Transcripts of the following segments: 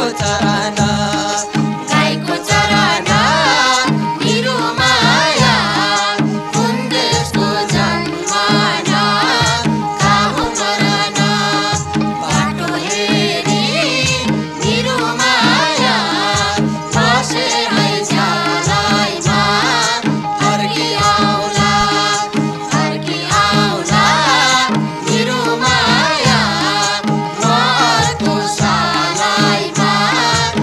चरण गाईको चरण मेरो माया कुन देशको जन्मन कहाँ मरण बाटो हेरी मेरो माया बसे है झ्यालैमा फर्की आउला मेरो माया म अर्को सालैमा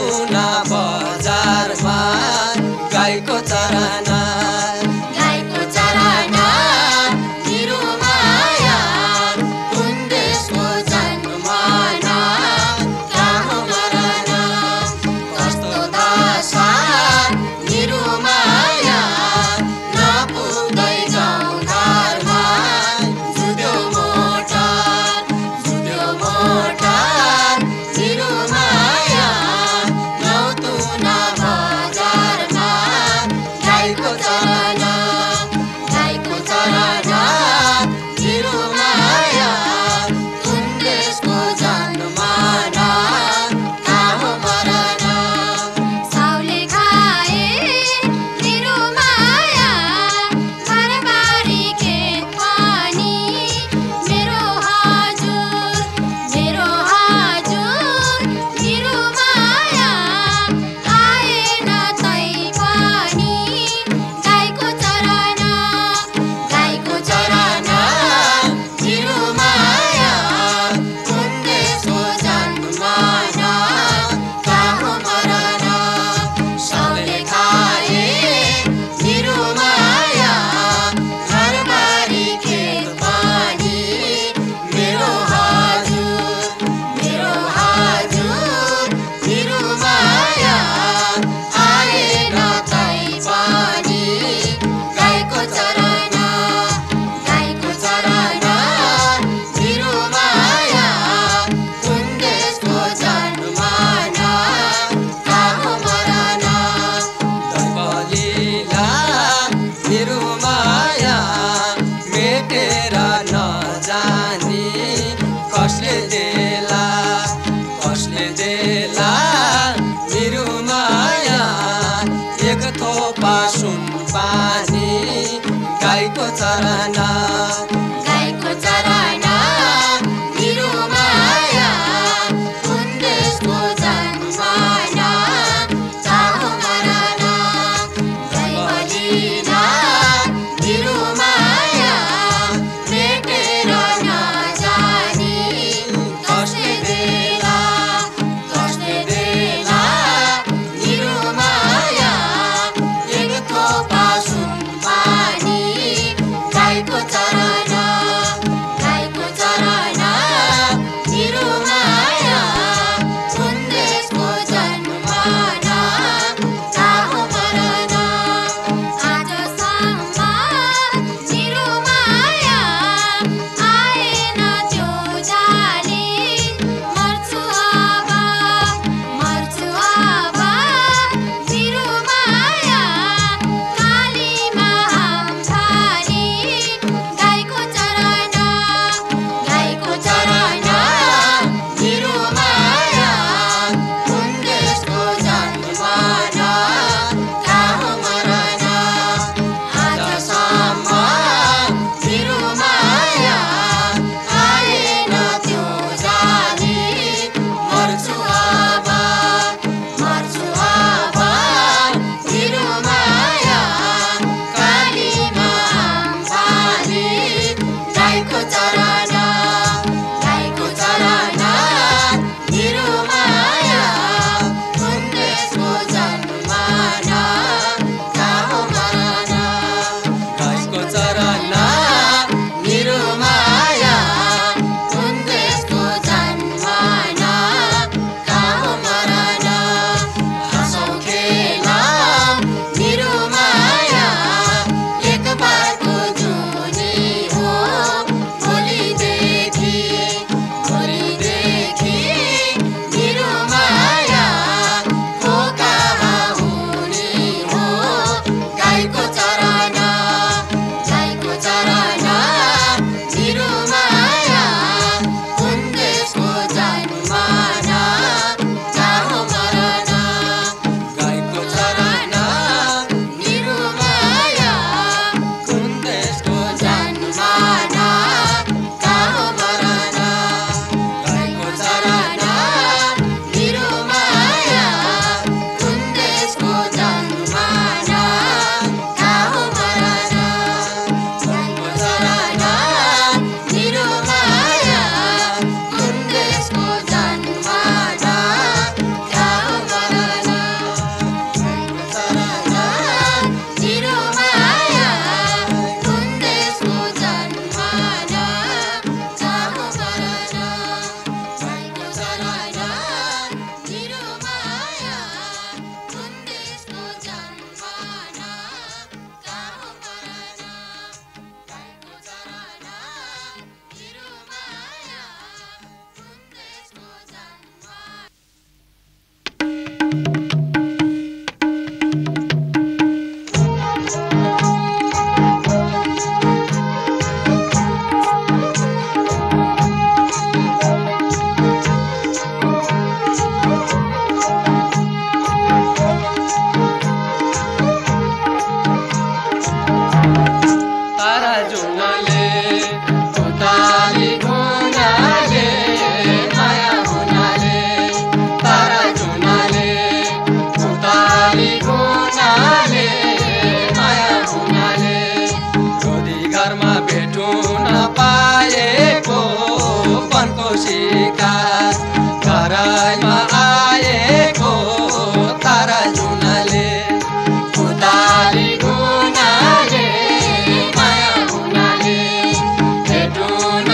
तुना बजारमा गाईको चराना गाईको चराना मेरो माया कुन देशको जन्मना कहाँ मरन कस्तो दशा मेरो माया नपुग्दै जाउँ घरमा जुद्यो मोटर मेरो माया नौ तुना उतारी गुनाले माया हुनाले रोधी घरमा भेटु नपाएको पनको शिकार घरैमा आएको तारा जुनाले उतारी गुनाले माया हुनाले भेटु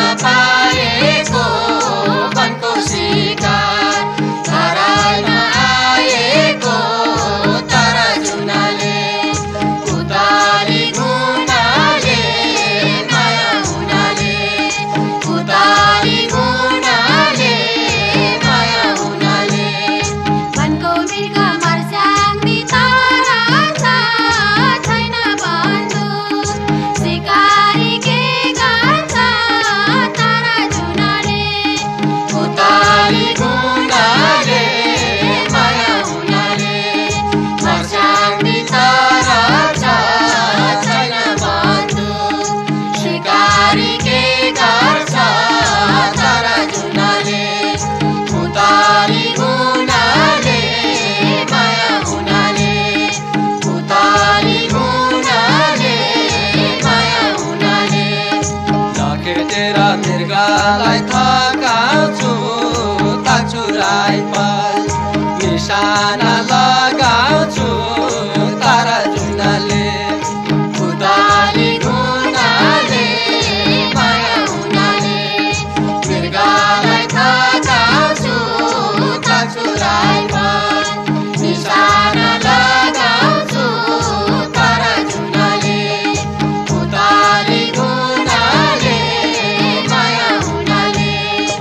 नपाएको पनको शिकार घरैमा आएको तारा जुनाले उतारी गुनाले माया हुनाले उतारी गुनाले माया हुनाले वनको मृग मर्स्याङ बितारा छ छैन बन्धु सिकारी के गर्छ तारा जुनाले उतारी गुनाले माया हुनाले मर्स्याङ बितारा छ छैन बन्धु शिकारी के गर्छ तारा जुनाले उतारी गुनाले माया हुनाले उतारी गुनाले माया हुनाले लखेटेर मृगलाई थकाउँछु ताक्छु राइफल निशाना लगाउँछु तारा जुनाले उतारी गुनाले माया हुनाले मृगलाई थकाउँछु ताक्छु राइफल निशाना लगाउँछु तारा जुनाले उतारी गुनाले माया हुनाले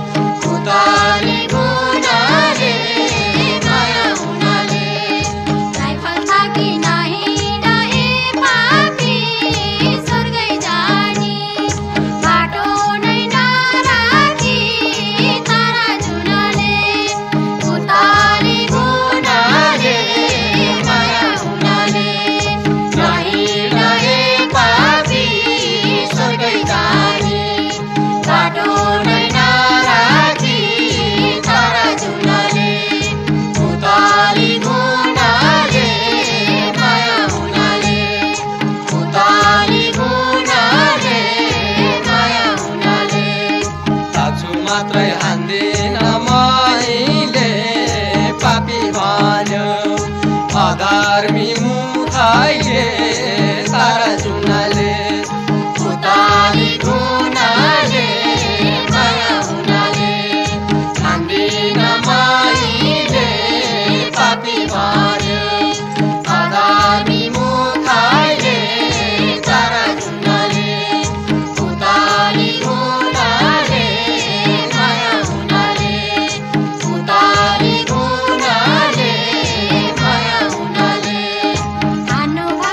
उतारी गुनाले माया हुनाले राइफल थाकी नहिँड ए पापी स्वर्गै जाने बाटो नै नराखी तारा जुनाले उतारी गुनाले माया हुनाले नहिँड ए पापी स्वर्गै जाने बाटो नै नराखी तारा जुनाले उतारी गुनाले माया हुनाले उतारी गुनाले माया हुनाले ताछु मात्रै हान्दिन मैले पापी भन्यो अधर्मी मुखैले तारा जुनाले उतारी गुनाले माया हुनाले हान्दिन मैले पापी भन्यो अधर्मी मुखैले तारा जुनाले उतारी गुनाले माया हुनाले उतारी गुनाले माया हुनाले हान्नु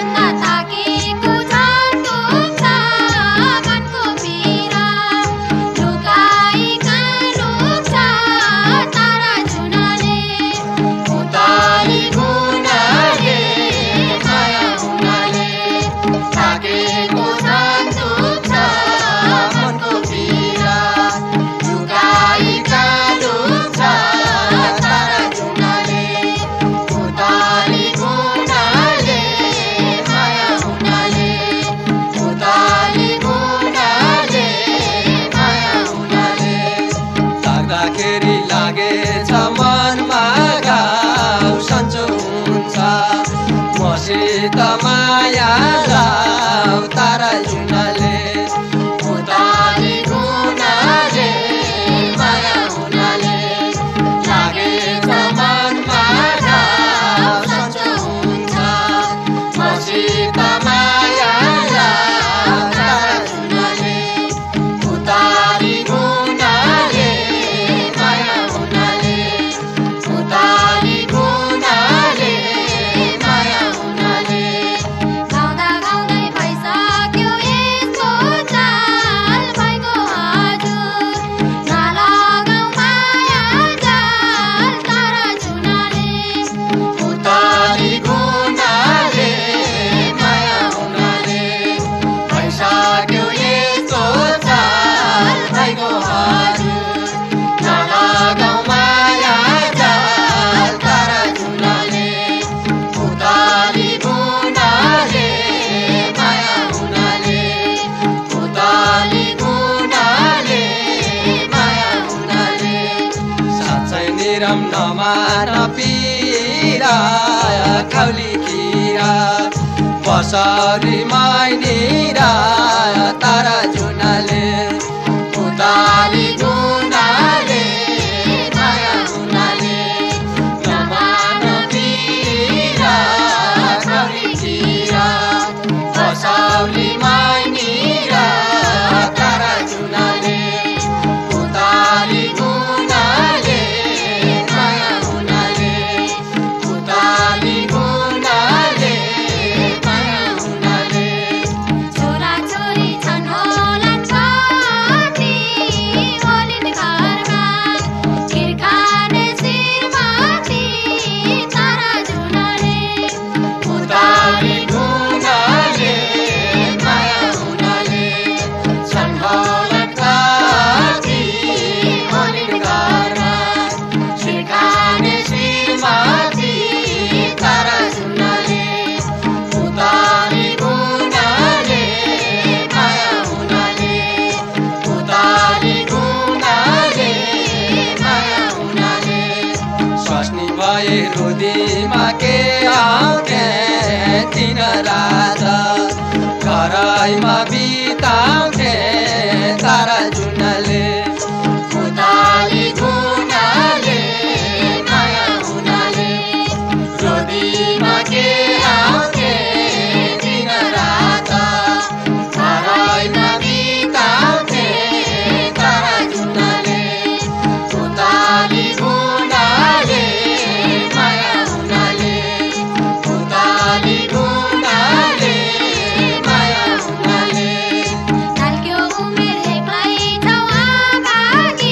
नपिरा काउली किरा बसरी माइनिरा तारा जुनाले उताली गुनाले माया हुनाले नमान पिरा काउली किरा बसरी माइनिरा तारा जुनाले उताली गुनाले माया हुनाले उताली गुनाले माया हुनाले छोरा छोरी छन् होला छाती ओलिन घरमा खिरखाने शिरमाथि तारा जुनाले उताली गुनाले माया हुनाले छन्हौलन काती ओलिन घरमा शिरखाने शिरमाथि तारा जुनाले उताली गुनाले माया हुनाले उताली गुनाले माया हुनाले स्वास्नी भए रुदीमा के आउने दिन रात घरैमा बिताउने तारा जुनाले उताली गुनाले माया हुनाले रोदीमा के आउने दिन रात घरैमा बिताउने तारा जुनाले उताली गुनाले माया हुनाले उताली गुनाले माया हुनाले ढल्क्यो उमेर एक्लै छौ आमागी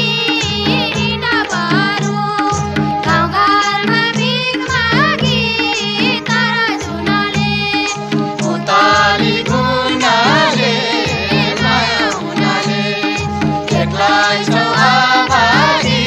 नपारो गाउँघरमा भिख मागी तारा जुनाले उताली गुनाले माया हुनाले एक्लै छौ आमागी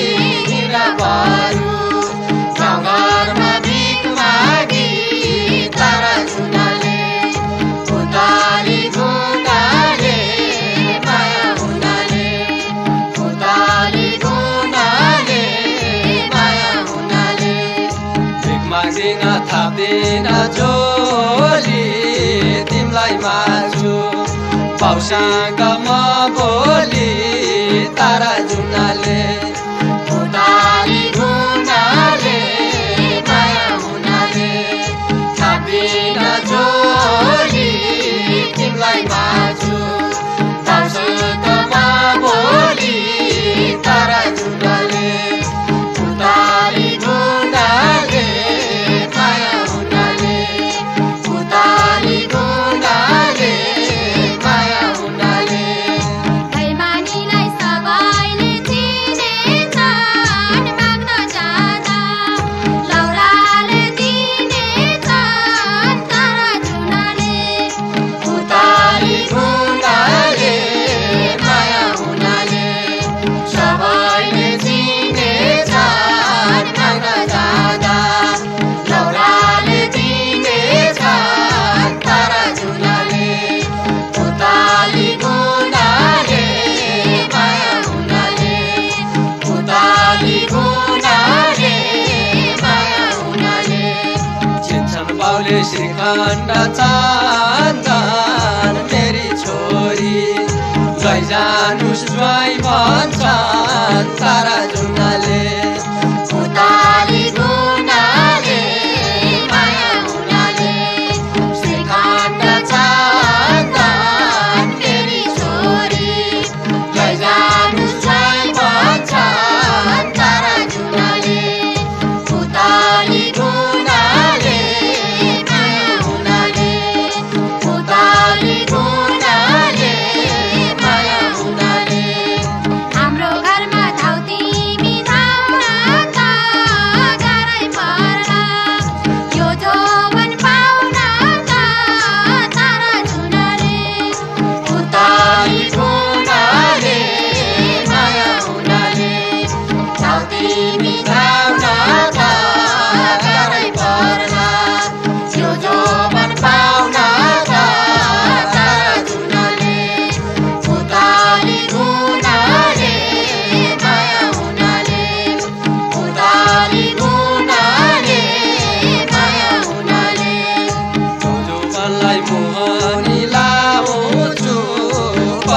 नपारो गाउँघरमा भिख मागी तारा जुनाले उताली गुनाले माया हुनाले उताली गुनाले माया हुनाले भिख माग्दिन थाप्दिन झोली तिमीलाई माग्छु पाउसँग म बोली तारा जुनाले उताली गुनाले माया हुनाले थाप्दिन झोली तिमीलाई माग्छु पाउसँग म बोली तारा जुनाले उताली गुनाले माया हुनाले उताली गुनाले माया हुनाले भैमानीलाई सबैले चिनेछन् माग्न जाँदा लौराले दिनेछन् तारा जुनाले उताली गुनाले माया हुनाले सबैले चिनेछन् माग्न जाँदा लौराले दिनेछन् तारा जुनाले उताली गुनाले माया हुनाले उताली गुनाले माया हुनाले चिन्छन् बाउले श्रीखण्ड चन्दन मेरी छोरी लैजानुस् ज्वाइँ भन्छन् तारा जुनाले उताली गुनाले माया हुनाले श्रीखण्ड चन्दन मेरी छोरी लैजानु ज्वाइँ भन्छन् तारा जुनाले उताली गुनाले माया हुनाले उताली गुनाले माया हुनाले हाम्रो घरमा धाउती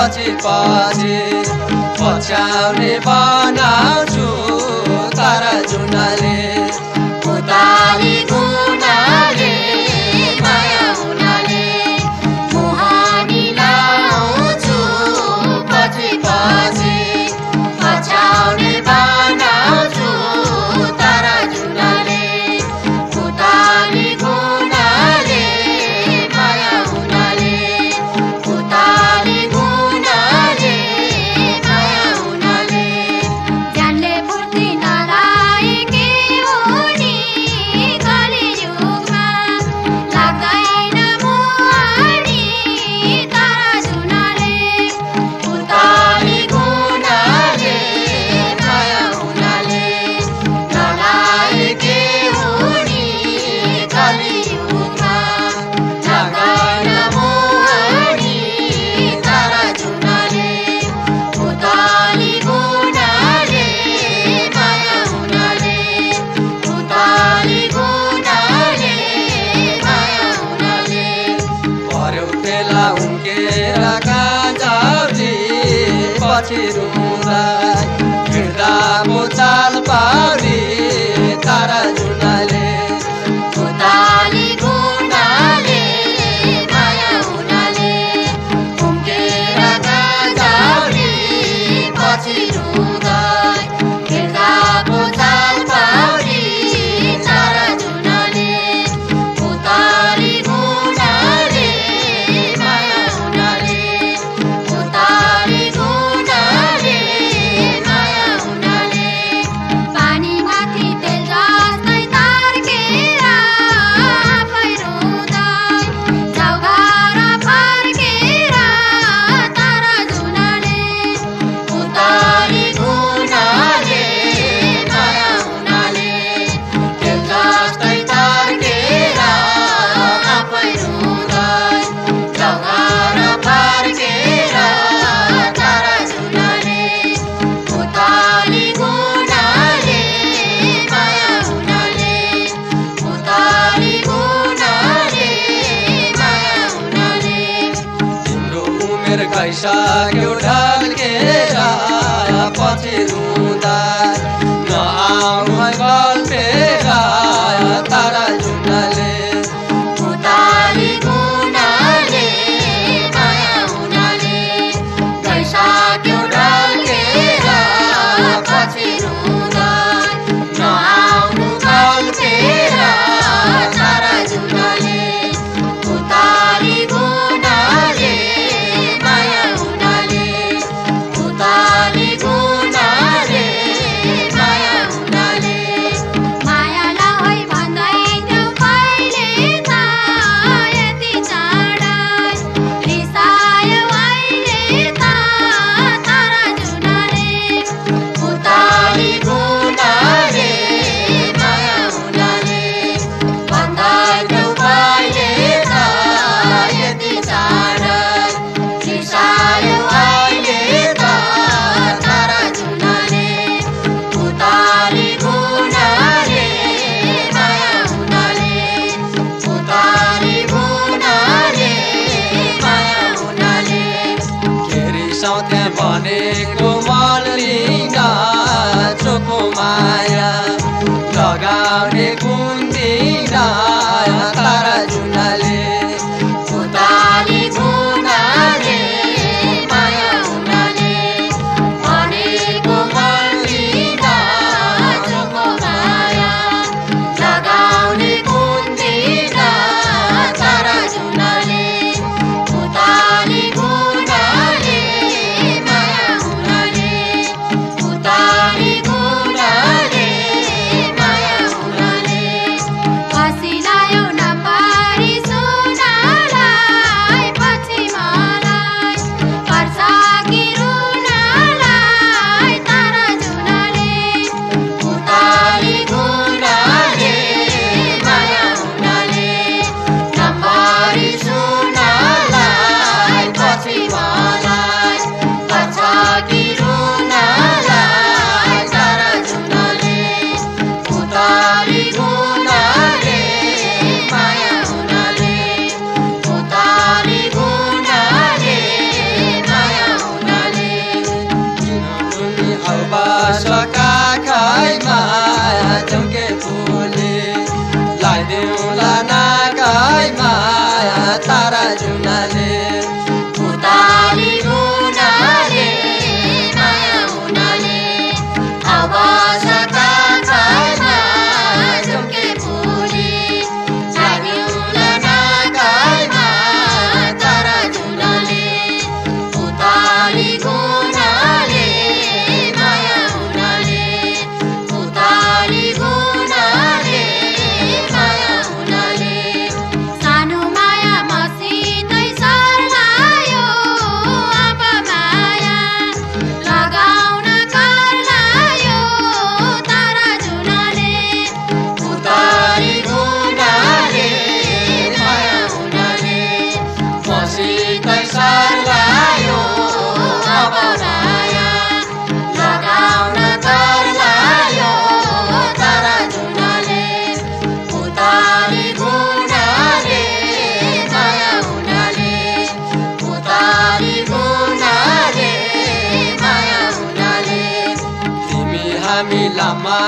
पछि पछि पछ्याउने बनाउँछु तारा जुनाले उताली गुनाले माया हुनाले मुहानी लाउँछु पछि पछि पछ्याउने बनाउँछु तारा जुनाले उताली गुनाले माया हुनाले उताली गुनाले माया हुनाले ज्यानले फुर्ती नलाएकी हुनी कलियुगमा लाग्दैन मुहानी तारा जुनाले उताली गुनाले माया हुनाले नलाएकी हुनी कलियुगमा लाग्दैन मुहानी तारा जुनाले उताली गुनाले माया हुनाले उताली गुनाले माया हुनाले पर्यो बेला उम्केर काँझाउली पछि रुँदा हिँड्दा पो चाल पाउली तारा जुनाले उताली गुनाले माया हुनाले उम्केर गाउँली पछि रुँदा हिँड्दा पो चाल पाउली तारा जुनाले उताली गुनाले माया हुनाले उताली गुनाले माया हुनाले पानीमाथि तेल जस्तै तार्केर आफै रुँदै जाउघर फर्केर तारा जुनाले उताली गुनाले माया हुनाले तेल जस्तै तार्केर आफै रुँदै जौघर फर्केर तारा जुनाले उताली गुनाले माया हुनाले उताली गुनाले माया हुनाले तिम्रो उमेर गइसक्यो ढल्केर पछि रुँदा नआउनु गल्पेर तारा जुनाले उताली गुनाले माया हुनाले गइसक्यो ढल्केर पछि रुँदा नआउनु गल्पेर तारा जुनाले उताली गुनाले माया हुनाले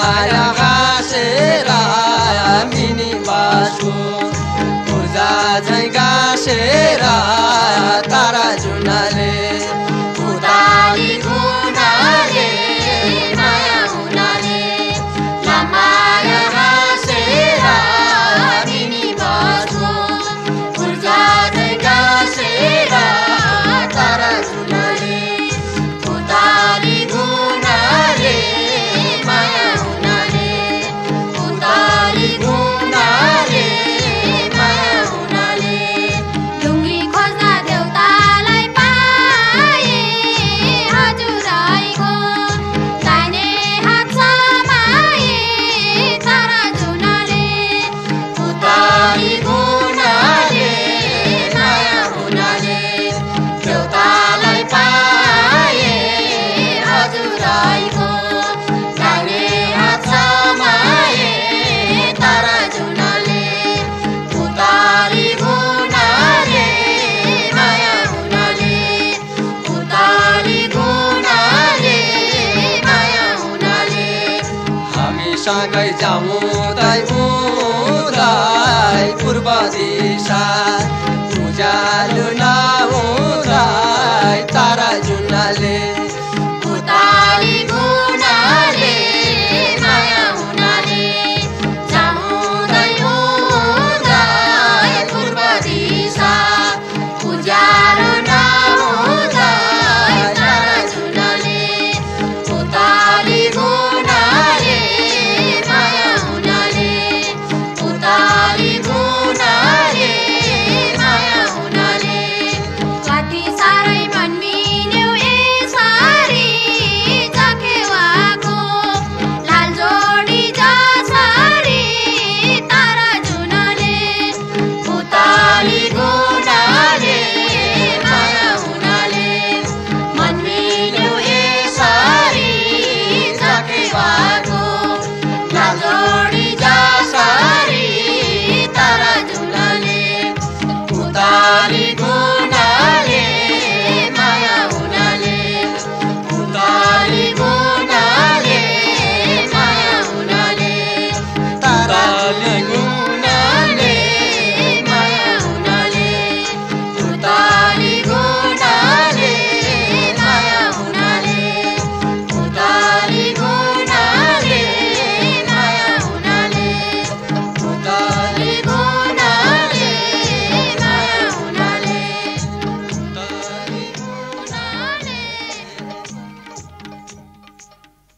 माया गाँसेर मिनी बासको पूजा झै गाँसेर तारा जुनाले उदाली गुनाले माया हुनाले लमाया हाँसेर मिनी बासको पूजा झै गाँसेर तारा जुनाले उदाली गुनाले माया हुनाले उदाली गुनाले माया हुनाले ढुङ्गी खोज्दा देउतालाई पाए हजुरैको दाहिने हात समाए तारा जुनाले उदाली गुनाले माया हुनाले देउतालाई पाए हजुरैको दाहिने हात समाए तारा जुनाले उदाली गुनाले माया हुनाले उदाली गुनाले माया हुनाले हामी सँगै जाउँ उदाई पूर्व दिशा